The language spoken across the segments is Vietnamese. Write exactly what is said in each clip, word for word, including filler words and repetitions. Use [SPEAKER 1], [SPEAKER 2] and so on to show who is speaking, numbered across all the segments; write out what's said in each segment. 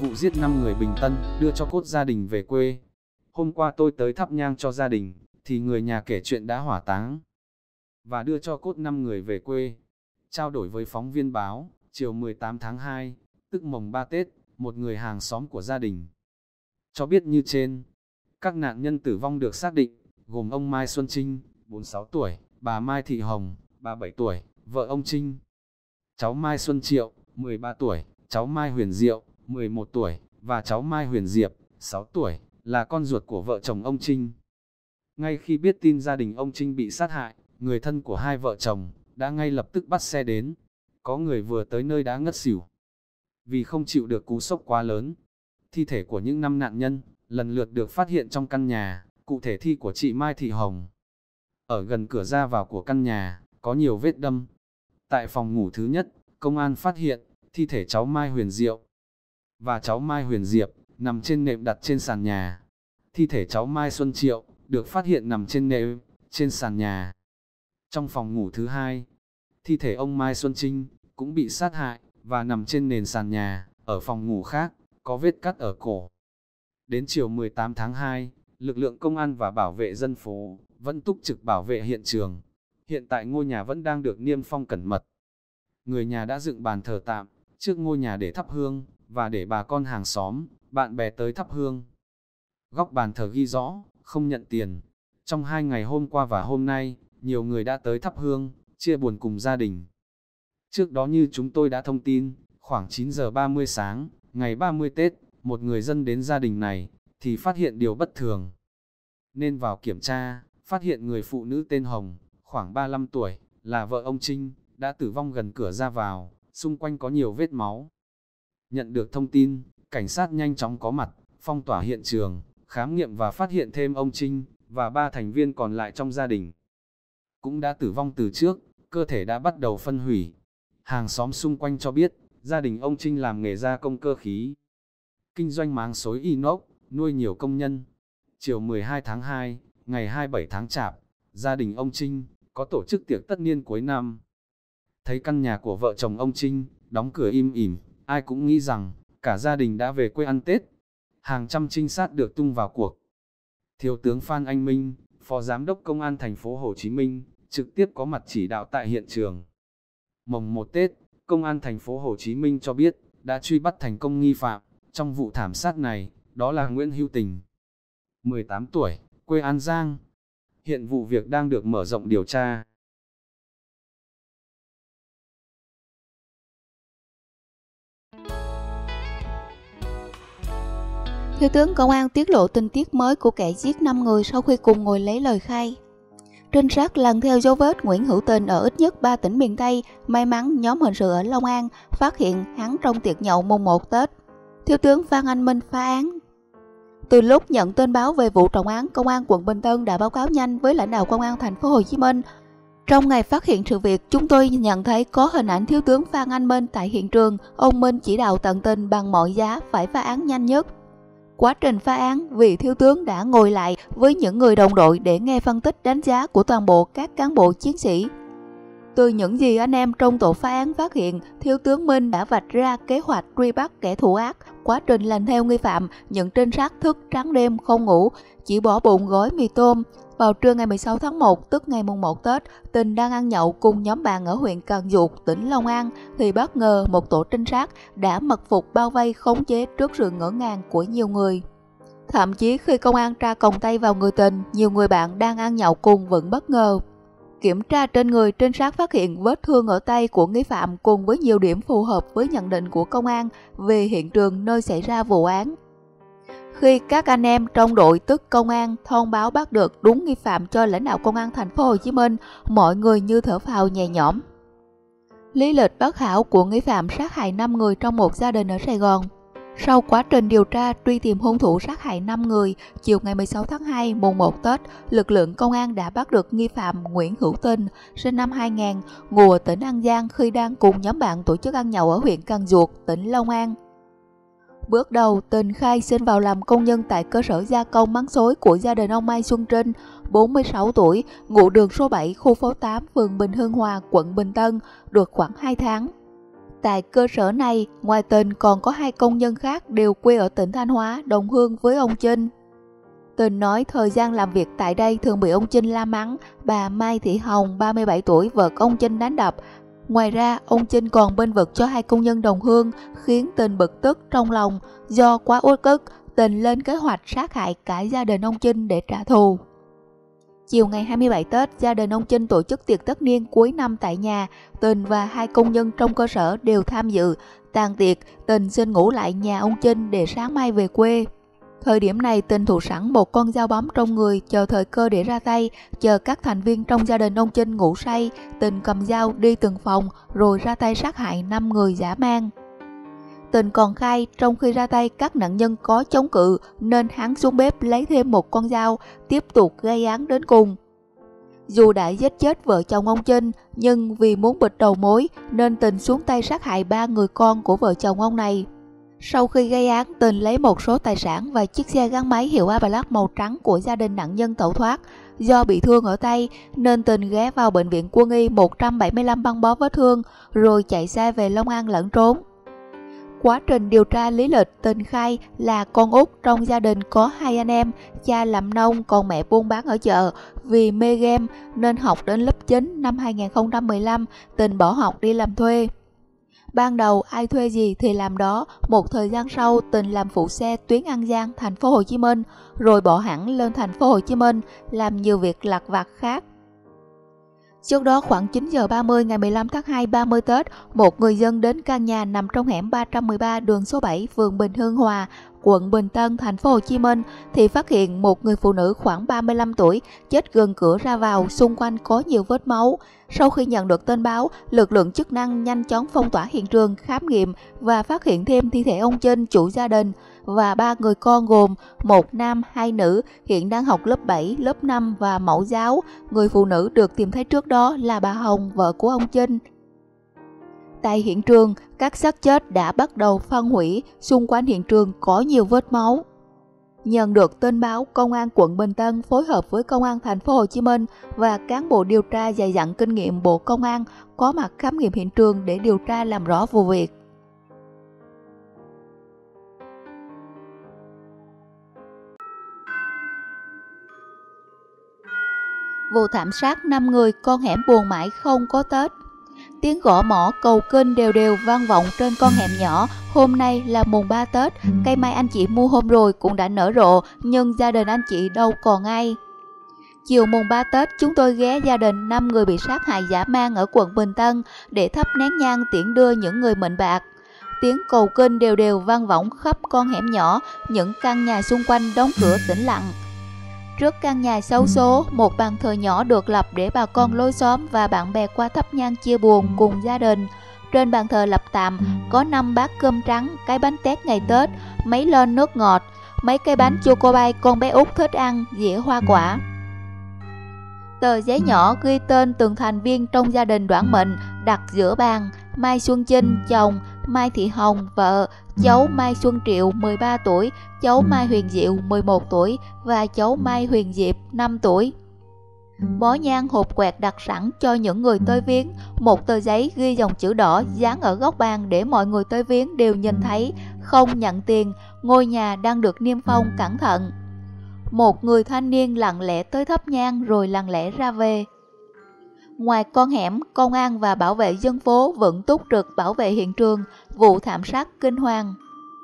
[SPEAKER 1] vụ giết năm người Bình Tân, đưa cho cốt gia đình về quê. Hôm qua tôi tới thắp nhang cho gia đình, thì người nhà kể chuyện đã hỏa táng và đưa cho cốt năm người về quê. Trao đổi với phóng viên báo, chiều mười tám tháng hai, tức mồng ba Tết, một người hàng xóm của gia đình cho biết như trên. Các nạn nhân tử vong được xác định, gồm ông Mai Xuân Trinh, bốn mươi sáu tuổi, bà Mai Thị Hồng, ba mươi bảy tuổi, vợ ông Trinh, cháu Mai Xuân Triệu, mười ba tuổi, cháu Mai Huyền Diệu, mười một tuổi, và cháu Mai Huyền Diệp, sáu tuổi, là con ruột của vợ chồng ông Trinh. Ngay khi biết tin gia đình ông Trinh bị sát hại, người thân của hai vợ chồng đã ngay lập tức bắt xe đến. Có người vừa tới nơi đã ngất xỉu vì không chịu được cú sốc quá lớn. Thi thể của những năm nạn nhân lần lượt được phát hiện trong căn nhà, cụ thể thi của chị Mai Thị Hồng. Ở gần cửa ra vào của căn nhà, có nhiều vết đâm. Tại phòng ngủ thứ nhất, công an phát hiện thi thể cháu Mai Huyền Diệu và cháu Mai Huyền Diệp nằm trên nệm đặt trên sàn nhà. Thi thể cháu Mai Xuân Triệu được phát hiện nằm trên nệm, trên sàn nhà. Trong phòng ngủ thứ hai, thi thể ông Mai Xuân Trinh cũng bị sát hại và nằm trên nền sàn nhà. Ở phòng ngủ khác, có vết cắt ở cổ. Đến chiều mười tám tháng hai, lực lượng công an và bảo vệ dân phố vẫn túc trực bảo vệ hiện trường. Hiện tại ngôi nhà vẫn đang được niêm phong cẩn mật. Người nhà đã dựng bàn thờ tạm trước ngôi nhà để thắp hương, và để bà con hàng xóm, bạn bè tới thắp hương. Góc bàn thờ ghi rõ, không nhận tiền. Trong hai ngày hôm qua và hôm nay, nhiều người đã tới thắp hương, chia buồn cùng gia đình. Trước đó như chúng tôi đã thông tin, khoảng chín giờ ba mươi sáng, ngày ba mươi Tết, một người dân đến gia đình này, thì phát hiện điều bất thường. Nên vào kiểm tra, phát hiện người phụ nữ tên Hồng, khoảng ba mươi lăm tuổi, là vợ ông Trinh, đã tử vong gần cửa ra vào, xung quanh có nhiều vết máu. Nhận được thông tin, cảnh sát nhanh chóng có mặt, phong tỏa hiện trường, khám nghiệm và phát hiện thêm ông Trinh, và ba thành viên còn lại trong gia đình cũng đã tử vong từ trước, cơ thể đã bắt đầu phân hủy. Hàng xóm xung quanh cho biết, gia đình ông Trinh làm nghề gia công cơ khí, kinh doanh máng xối inox, nuôi nhiều công nhân. Chiều mười hai tháng hai, ngày hai mươi bảy tháng Chạp, gia đình ông Trinh có tổ chức tiệc tất niên cuối năm. Thấy căn nhà của vợ chồng ông Trinh đóng cửa im ỉm, ai cũng nghĩ rằng cả gia đình đã về quê ăn Tết. Hàng trăm trinh sát được tung vào cuộc. Thiếu tướng Phan Anh Minh, Phó Giám đốc Công an thành phố Hồ Chí Minh, trực tiếp có mặt chỉ đạo tại hiện trường. Mồng một Tết, Công an thành phố Hồ Chí Minh cho biết đã truy bắt thành công nghi phạm trong vụ thảm sát này, đó là Nguyễn Hữu Tình, mười tám tuổi, quê An Giang. Hiện vụ việc đang được mở rộng điều tra.
[SPEAKER 2] Thiếu tướng Công an tiết lộ tình tiết mới của kẻ giết năm người sau khi cùng ngồi lấy lời khai. Trinh sát lần theo dấu vết Nguyễn Hữu Tình ở ít nhất ba tỉnh miền Tây, may mắn nhóm hình sự ở Long An phát hiện hắn trong tiệc nhậu mùng một Tết. Thiếu tướng Phan Anh Minh phá án. Từ lúc nhận tin báo về vụ trọng án, Công an quận Bình Tân đã báo cáo nhanh với lãnh đạo Công an thành phố Hồ Chí Minh. Trong ngày phát hiện sự việc, chúng tôi nhận thấy có hình ảnh thiếu tướng Phan Anh Minh tại hiện trường. Ông Minh chỉ đạo tận tình bằng mọi giá phải phá án nhanh nhất. Quá trình phá án, vị thiếu tướng đã ngồi lại với những người đồng đội để nghe phân tích đánh giá của toàn bộ các cán bộ chiến sĩ. Từ những gì anh em trong tổ phá án phát hiện, thiếu tướng Minh đã vạch ra kế hoạch truy bắt kẻ thù ác. Quá trình lần theo nghi phạm, những trinh sát thức trắng đêm không ngủ, chỉ bỏ bụng gói mì tôm. Vào trưa ngày mười sáu tháng một, tức ngày mùng một Tết, Tình đang ăn nhậu cùng nhóm bạn ở huyện Cần Duộc, tỉnh Long An, thì bất ngờ một tổ trinh sát đã mật phục bao vây khống chế trước sự ngỡ ngàng của nhiều người. Thậm chí khi công an tra còng tay vào người Tình, nhiều người bạn đang ăn nhậu cùng vẫn bất ngờ. Kiểm tra trên người, trinh sát phát hiện vết thương ở tay của nghi phạm cùng với nhiều điểm phù hợp với nhận định của công an về hiện trường nơi xảy ra vụ án. Khi các anh em trong đội tức công an thông báo bắt được đúng nghi phạm cho lãnh đạo Công an thành phố Hồ Chí Minh, mọi người như thở phào nhẹ nhõm. Lý lịch bất hảo của nghi phạm sát hại năm người trong một gia đình ở Sài Gòn. Sau quá trình điều tra truy tìm hung thủ sát hại năm người, chiều ngày mười sáu tháng hai mùng một Tết, lực lượng công an đã bắt được nghi phạm Nguyễn Hữu Tình, sinh năm hai nghìn, ngụ ở tỉnh An Giang khi đang cùng nhóm bạn tổ chức ăn nhậu ở huyện Cần Duộc, tỉnh Long An. Bước đầu, Tình khai xin vào làm công nhân tại cơ sở gia công máng xối của gia đình ông Mai Xuân Trinh, bốn mươi sáu tuổi, ngụ đường số bảy, khu phố tám, phường Bình Hưng Hòa, quận Bình Tân, được khoảng hai tháng. Tại cơ sở này, ngoài Tình còn có hai công nhân khác đều quê ở tỉnh Thanh Hóa, đồng hương với ông Chinh. Tình nói thời gian làm việc tại đây thường bị ông Chinh la mắng, bà Mai Thị Hồng, ba mươi bảy tuổi, vợ ông Chinh đánh đập. Ngoài ra, ông Chinh còn bênh vực cho hai công nhân đồng hương, khiến Tình bực tức trong lòng. Do quá uất ức, Tình lên kế hoạch sát hại cả gia đình ông Chinh để trả thù. Chiều ngày hai mươi bảy Tết, gia đình ông Chinh tổ chức tiệc tất niên cuối năm tại nhà. Tình và hai công nhân trong cơ sở đều tham dự. Tàn tiệc, Tình xin ngủ lại nhà ông Chinh để sáng mai về quê. Thời điểm này, Tình thủ sẵn một con dao bấm trong người, chờ thời cơ để ra tay. Chờ các thành viên trong gia đình ông Chinh ngủ say, Tình cầm dao đi từng phòng rồi ra tay sát hại năm người dã man. Tình còn khai trong khi ra tay các nạn nhân có chống cự nên hắn xuống bếp lấy thêm một con dao, tiếp tục gây án đến cùng. Dù đã giết chết vợ chồng ông Chinh, nhưng vì muốn bịt đầu mối nên Tình xuống tay sát hại ba người con của vợ chồng ông này. Sau khi gây án, Tình lấy một số tài sản và chiếc xe gắn máy hiệu A Black màu trắng của gia đình nạn nhân tẩu thoát. Do bị thương ở tay nên Tình ghé vào bệnh viện Quân y một trăm bảy mươi lăm băng bó vết thương rồi chạy xe về Long An lẩn trốn. Quá trình điều tra lý lịch, Tình khai là con út trong gia đình có hai anh em, cha làm nông còn mẹ buôn bán ở chợ. Vì mê game nên học đến lớp chín năm hai nghìn không trăm mười lăm, Tình bỏ học đi làm thuê. Ban đầu ai thuê gì thì làm đó, một thời gian sau Tình làm phụ xe tuyến An Giang, thành phố Hồ Chí Minh, rồi bỏ hẳn lên thành phố Hồ Chí Minh làm nhiều việc lặt vặt khác. Trước đó khoảng chín giờ ba mươi ngày mười lăm tháng hai ba mươi Tết, một người dân đến căn nhà nằm trong hẻm ba trăm mười ba đường số bảy, phường Bình Hưng Hòa, quận Bình Tân, thành phố Hồ Chí Minh thì phát hiện một người phụ nữ khoảng ba mươi lăm tuổi chết gần cửa ra vào, xung quanh có nhiều vết máu. Sau khi nhận được tin báo, lực lượng chức năng nhanh chóng phong tỏa hiện trường, khám nghiệm và phát hiện thêm thi thể ông Chinh, chủ gia đình, và ba người con gồm một nam, hai nữ, hiện đang học lớp bảy, lớp năm và mẫu giáo. Người phụ nữ được tìm thấy trước đó là bà Hồng, vợ của ông Chinh. Tại hiện trường, các xác chết đã bắt đầu phân hủy, xung quanh hiện trường có nhiều vết máu. Nhận được tin báo, Công an quận Bình Tân phối hợp với Công an thành phố Hồ Chí Minh và cán bộ điều tra dày dặn kinh nghiệm Bộ Công an có mặt khám nghiệm hiện trường để điều tra làm rõ vụ việc. Vụ thảm sát năm người con hẻm buồn mãi không có Tết. Tiếng gõ mõ cầu kinh đều đều vang vọng trên con hẻm nhỏ. Hôm nay là mùng ba Tết, cây mai anh chị mua hôm rồi cũng đã nở rộ, nhưng gia đình anh chị đâu còn ai. Chiều mùng ba Tết, chúng tôi ghé gia đình năm người bị sát hại dã man ở quận Bình Tân để thắp nén nhang tiễn đưa những người mệnh bạc. Tiếng cầu kinh đều đều vang vọng khắp con hẻm nhỏ, những căn nhà xung quanh đóng cửa tĩnh lặng. Trước căn nhà xấu số, một bàn thờ nhỏ được lập để bà con lối xóm và bạn bè qua thắp nhang chia buồn cùng gia đình. Trên bàn thờ lập tạm có năm bát cơm trắng, cái bánh tét ngày Tết, mấy lon nước ngọt, mấy cái bánh choco bay con bé Út thích ăn, dĩa hoa quả. Tờ giấy nhỏ ghi tên từng thành viên trong gia đình đoản mệnh đặt giữa bàn: Mai Xuân Chinh, chồng; Mai Thị Hồng, vợ; cháu Mai Xuân Triệu, mười ba tuổi; cháu Mai Huyền Diệu, mười một tuổi; và cháu Mai Huyền Diệp, năm tuổi. Bó nhang hộp quẹt đặt sẵn cho những người tới viếng. Một tờ giấy ghi dòng chữ đỏ dán ở góc bàn để mọi người tới viếng đều nhìn thấy. Không nhận tiền, ngôi nhà đang được niêm phong cẩn thận. Một người thanh niên lặng lẽ tới thắp nhang rồi lặng lẽ ra về. Ngoài con hẻm, công an và bảo vệ dân phố vẫn túc trực bảo vệ hiện trường vụ thảm sát kinh hoàng.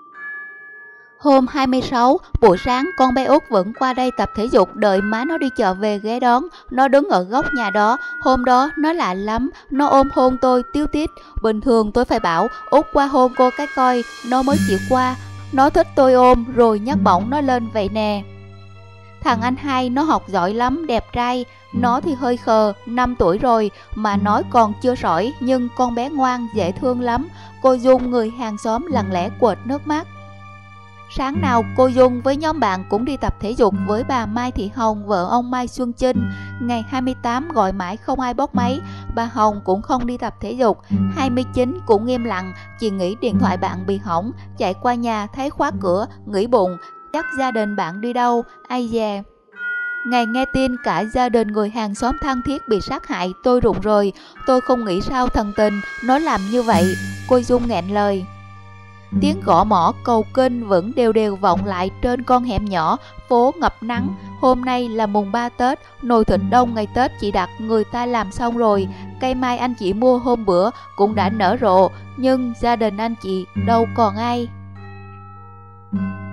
[SPEAKER 2] Hôm hai mươi sáu, buổi sáng con bé Út vẫn qua đây tập thể dục, đợi má nó đi chợ về ghé đón. Nó đứng ở góc nhà đó. Hôm đó nó lạ lắm, nó ôm hôn tôi tíu tít. Bình thường tôi phải bảo Út qua hôn cô cái coi, nó mới chịu qua. Nó thích tôi ôm rồi nhấc bổng nó lên vậy nè. Thằng anh hai nó học giỏi lắm, đẹp trai. Nó thì hơi khờ, năm tuổi rồi mà nói còn chưa sỏi, nhưng con bé ngoan, dễ thương lắm. Cô Dung, người hàng xóm, lặng lẽ quệt nước mắt. Sáng nào cô Dung với nhóm bạn cũng đi tập thể dục với bà Mai Thị Hồng, vợ ông Mai Xuân Chinh. Ngày hai mươi tám gọi mãi không ai bóc máy, bà Hồng cũng không đi tập thể dục. hai mươi chín cũng im lặng, chỉ nghĩ điện thoại bạn bị hỏng, chạy qua nhà thấy khóa cửa, nghĩ bụng chắc gia đình bạn đi đâu, ai dè. Ngày nghe tin cả gia đình người hàng xóm thân thiết bị sát hại, tôi rụng rời. Tôi không nghĩ sao thần tình nó làm như vậy. Cô Dung nghẹn lời. Tiếng gõ mõ cầu kinh vẫn đều đều vọng lại trên con hẻm nhỏ, phố ngập nắng. Hôm nay là mùng ba Tết, nồi thịt đông ngày Tết chị đặt người ta làm xong rồi. Cây mai anh chị mua hôm bữa cũng đã nở rộ, nhưng gia đình anh chị đâu còn ai.